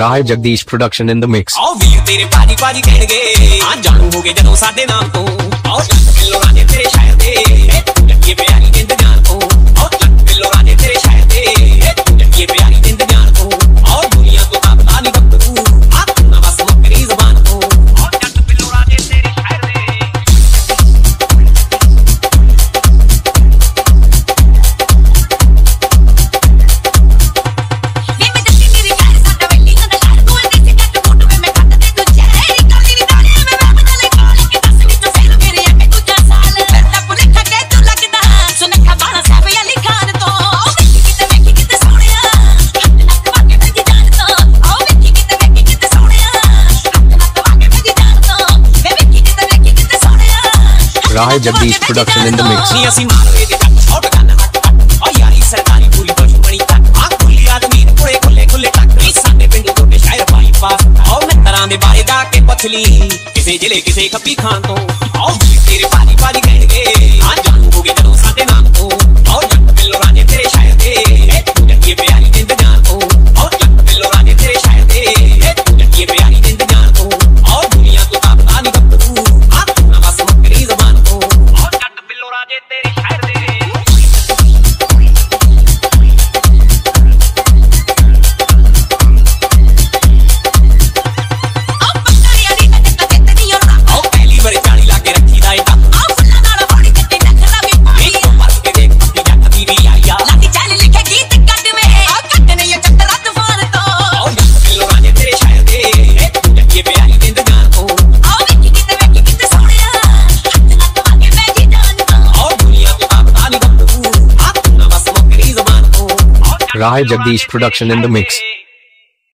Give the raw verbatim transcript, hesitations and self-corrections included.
ਰਾਹ Jagdish production in the mix. ਆਓ ਵੀਰ ਤੇਰੇ ਭਾਜੀ ਭਾਜੀ ਕਹਿਣਗੇ ਆ ਜਾਣੂ ਹੋ ਗਏ ਜਦੋਂ ਸਾਡੇ ਨਾਮ ਤੋਂ। ਆਓ ਲੱਖ ਕਿਲੋ ਰਾਜੇ ਤੇਰੇ ਸ਼ਹਿਰ ਦੇ ਤੂੰ ਲੱਗੇ ਪਿਆਰੀ ਜਿੰਦ ਜਾਨ ਤੋਂ। ਆਓ ਲੱਖ ਕਿਲੋ ਰਾਜੇ ਤੇਰੇ ਸ਼ਹਿਰ ਦੇ ਤੂੰ ਲੱਗੇ ਪਿਆਰੀ ਜਿੰਦ ਜਾਨ ਤੋਂ। ਆਓ ਦੁਨੀਆ ਤੋਂ ਤਾਂ ਪਤਾ ਨਹੀਂ ਗੱਭਰੂ ਆ ਤੂੰ ਨਾ ਬਸ ਮੁੱਕਰੀ ਜ਼ਬਾਨ ਤੋਂ। ਆਓ ਲੱਖ ਕਿਲੋ ਰਾਜੇ ਤੇਰੇ ਸ਼ਹਿਰ ਦੇ। ਰਾਹ Jagdish production in the mix. ਨੀ ਅਸੀਂ ਮਾਰਵੇ ਦੇ ਜੱਟ ਆਊਟ ਗਨ ਹੱਟ ਹੱਟ ਓ ਯਾਰੀ ਸਰਦਾਰੀ ਪੂਰੀ ਦੁਸ਼ਮਣੀ ਤੱਕ ਆ ਖੁੱਲੀ ਆਦਮੀ ਕੋਲੇ ਖੁੱਲੇ ਖੁੱਲੇ ਟੱਕ ਨੀ ਸਾਡੇ ਪਿੰਡ ਤੋਂ ਤੇ ਸ਼ਾਇਰ ਬਾਈ ਪਾਸ ਆਓ ਮਿੱਤਰਾਂ ਦੇ ਬਾਰੇ ਦਾ ਕੇ ਪਥਲੀ ਕਿਸੇ ਜ਼ਿਲ੍ਹੇ ਕਿਸੇ ਖੱਪੀ ਖਾਨ ਤੋਂ। ਆਓ ਤੇਰੇ ਭਾਜੀ ਭਾਜੀ ਕਹਿਣਗੇ ਆ ਜਾਣੂ ਹੋ ਗਏ ਜਦੋਂ ਸਾਡੇ ਨਾਮ ਤੋਂ। ਆਓ ਜੱਟ ਬਿੱਲੋ ਰਾਜੇ ਤੇਰੇ ਸ਼ਾਇਰ ਦੇ ਤੂੰ ਲੱਗੀ ਪਿਆਰੀ ਜਿੰਦ ਜਾਨ ਤੋਂ। ਆਓ ਜੱਟ ਬਿੱਲੋ ਰਾਜੇ ਤੇਰੇ ਸ਼ਾਇਰ ਦੇ ਤੂੰ ਲੱਗੀ ਪਿਆਰੀ ਜਿੰਦ ਜਾਨ ਤੋਂ। ਆਓ ਦੁਨੀਆ ਤੋਂ ਤਾਂ ਪਤਾ ਨਹੀਂ ਗੱਭਰੂ ਆ ਤੂੰ ਨਾ ਬਸ ਮੁੱਕਰੀ ਜ਼ਬਾਨ ਤੋਂ। ਆਓ ਜੱਟ ਬਿੱਲੋ ਰਾਜੇ ਤੇਰੇ ਸ਼ਾਇਰ ਦੇ। ਰਾਹ Jagdish production in the mix.